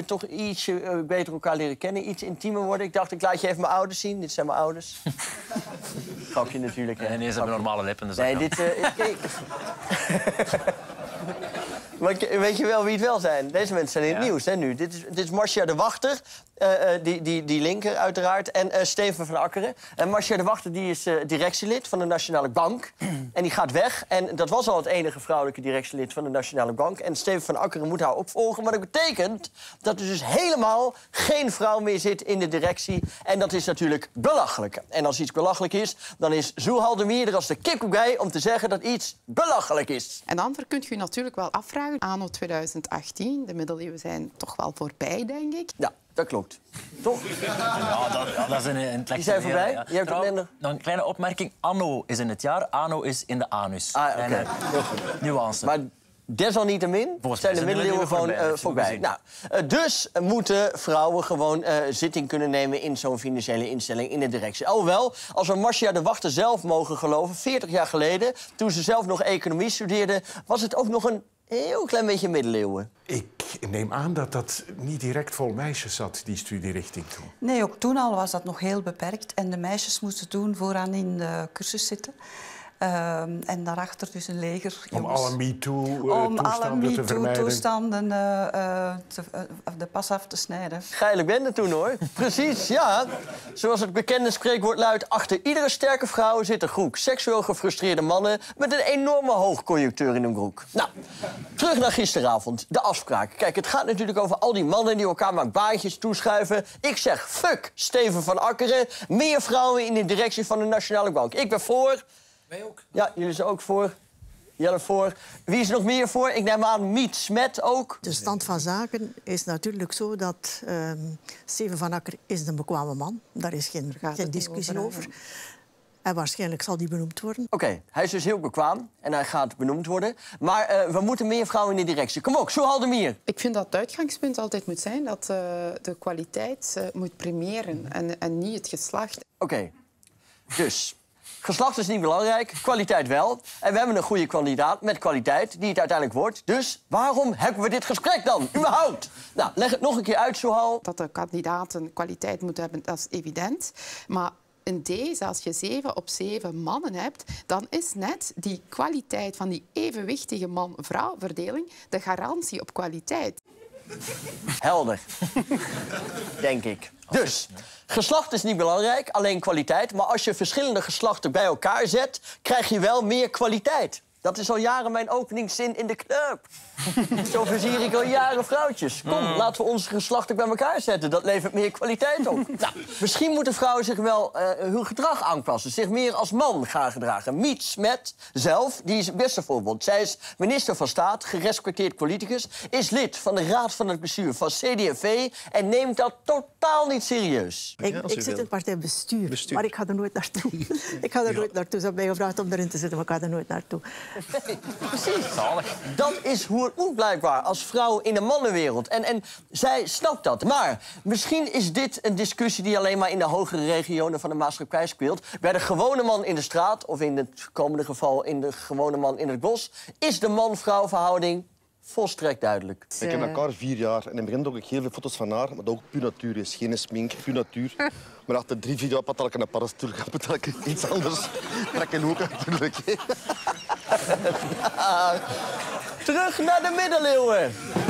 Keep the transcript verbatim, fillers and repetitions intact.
we toch iets uh, beter elkaar leren kennen, iets intiemer worden. Ik dacht, ik laat je even mijn ouders zien. Dit zijn mijn ouders. Grapje natuurlijk. Hè. En nee, ze hebben normale lippen. Dus nee, dit... Uh, ik, ik... Maar weet je wel wie het wel zijn? Deze mensen zijn in het ja. nieuws hè, nu. Dit is, dit is Marcia de Wachter, uh, die, die, die linker uiteraard, en uh, Steven van Akkeren. En Marcia de Wachter die is uh, directielid van de Nationale Bank. En die gaat weg. En dat was al het enige vrouwelijke directielid van de Nationale Bank. En Steven van Akkeren moet haar opvolgen. Maar dat betekent dat er dus helemaal geen vrouw meer zit in de directie. En dat is natuurlijk belachelijk. En als iets belachelijk is, dan is Zoe Demir er als de kip bij om te zeggen dat iets belachelijk is. En dan kunt u natuurlijk wel afvragen. Anno tweeduizend achttien, de middeleeuwen zijn toch wel voorbij, denk ik. Ja, dat klopt. Toch? Ja, dat, ja, dat is een intellectueel. Die zijn voorbij? Ja. Je hebt Trouw, nog een kleine opmerking. Anno is in het jaar, ano is in de anus. Ah, oké. Okay. Nuance. Maar desalniettemin zijn de middeleeuwen gewoon uh, voorbij. Nou, uh, dus moeten vrouwen gewoon uh, zitting kunnen nemen in zo'n financiële instelling in de directie. Alhoewel, als we Marcia de Wachter zelf mogen geloven, veertig jaar geleden, toen ze zelf nog economie studeerde, was het ook nog een heel klein beetje middeleeuwen. Ik neem aan dat dat niet direct vol meisjes zat, die studierichting toen. Nee, ook toen al was dat nog heel beperkt. En de meisjes moesten toen vooraan in de cursus zitten. Uh, en daarachter dus een leger. Om alle MeToo-toestanden te vermijden. toestanden uh, uh, te, uh, de pas af te snijden. Geile bende toen, hoor. Precies, ja. Zoals het bekende spreekwoord luidt, achter iedere sterke vrouw zit een groep seksueel gefrustreerde mannen met een enorme hoogconjunctuur in hun broek. Nou, terug naar gisteravond. De afspraak. Kijk, het gaat natuurlijk over al die mannen die elkaar maar baantjes toeschuiven. Ik zeg, fuck Steven van Akkeren. Meer vrouwen in de directie van de Nationale Bank. Ik ben voor... Wij ook. Ja, jullie zijn ook voor. Jelle voor. Wie is er nog meer voor? Ik neem aan Miet Smet ook. De stand van zaken is natuurlijk zo dat uh, Steven van Akkeren is een bekwame man. Daar is geen, geen discussie over. over. En waarschijnlijk zal die benoemd worden. Oké, okay, hij is dus heel bekwaam en hij gaat benoemd worden. Maar uh, we moeten meer vrouwen in de directie. Kom op, Zoe Demir. Ik vind dat het uitgangspunt altijd moet zijn dat uh, de kwaliteit uh, moet premiëren en, en niet het geslacht. Oké, okay. Dus... Geslacht is niet belangrijk, kwaliteit wel. En we hebben een goede kandidaat met kwaliteit die het uiteindelijk wordt. Dus waarom hebben we dit gesprek dan, überhaupt? Nou, leg het nog een keer uit, Zohal. Dat de kandidaten kwaliteit moeten hebben, dat is evident. Maar in deze, als je zeven op zeven mannen hebt, dan is net die kwaliteit van die evenwichtige man-vrouw verdeling de garantie op kwaliteit. Helder. Denk ik. Dus, geslacht is niet belangrijk, alleen kwaliteit. Maar als je verschillende geslachten bij elkaar zet, krijg je wel meer kwaliteit. Dat is al jaren mijn openingszin in de club. Zo versier ik al jaren vrouwtjes. Kom, mm. laten we onze geslachten bij elkaar zetten. Dat levert meer kwaliteit op. Nou, misschien moeten vrouwen zich wel uh, hun gedrag aanpassen. Zich meer als man gaan gedragen. Miet Smet zelf, die is het beste voorbeeld. Zij is minister van Staat, gerespecteerd politicus. Is lid van de raad van het bestuur van C D en V. En neemt dat totaal niet serieus. Ik, ik zit in het partijbestuur, bestuur. Maar ik ga er nooit naartoe. ik ga er ja. nooit naartoe. Ze hebben mij gevraagd om erin te zitten, maar ik ga er nooit naartoe. Nee, precies. Zalig. Dat is hoe het moet blijkbaar als vrouw in de mannenwereld. En, en zij snapt dat. Maar misschien is dit een discussie die alleen maar in de hogere regionen van de maatschappij speelt. Bij de gewone man in de straat, of in het komende geval in de gewone man in het bos, is de man-vrouw verhouding volstrekt duidelijk. Ik ken elkaar vier jaar en in het begin doe ik heel veel foto's van haar, maar dat ook puur natuur is. Geen smink, puur natuur. Maar achter drie, vier jaar patal ik een paddenstoel, patal ik iets anders. Trek in hoeken natuurlijk. Terug naar de middeleeuwen.